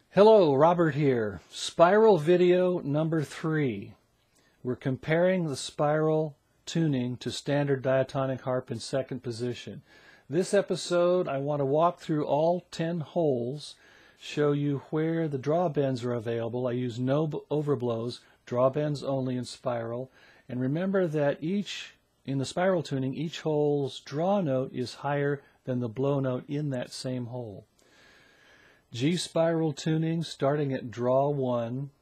Hello, Robert here. Spiral video number 3. We're comparing the spiral tuning to standard diatonic harp in second position. This episode, I want to walk through all 10 holes, show you where the draw bends are available. I use no overblows, draw bends only in spiral. And remember that in the spiral tuning, each hole's draw note is higher than the blow note in that same hole. G spiral tuning starting at draw 1,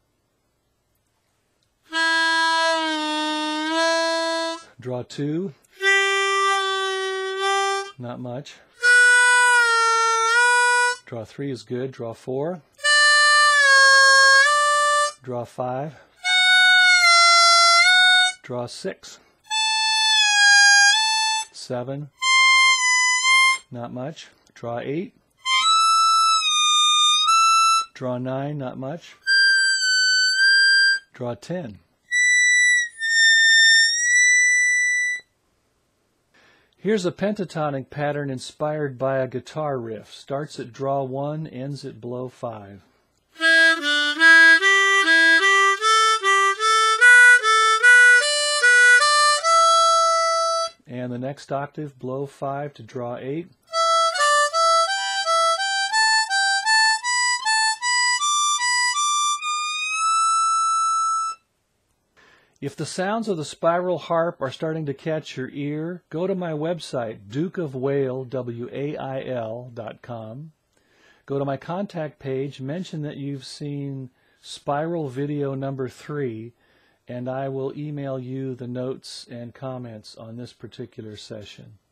draw 2, not much, draw 3 is good, draw 4, draw 5, draw 6, 7, not much, draw 8, draw 9, not much. Draw 10. Here's a pentatonic pattern inspired by a guitar riff. Starts at draw 1, ends at blow 5. And the next octave, blow 5 to draw 8. If the sounds of the spiral harp are starting to catch your ear, go to my website, dukeofwail.com. Go to my contact page, mention that you've seen spiral video number 3, and I will email you the notes and comments on this particular session.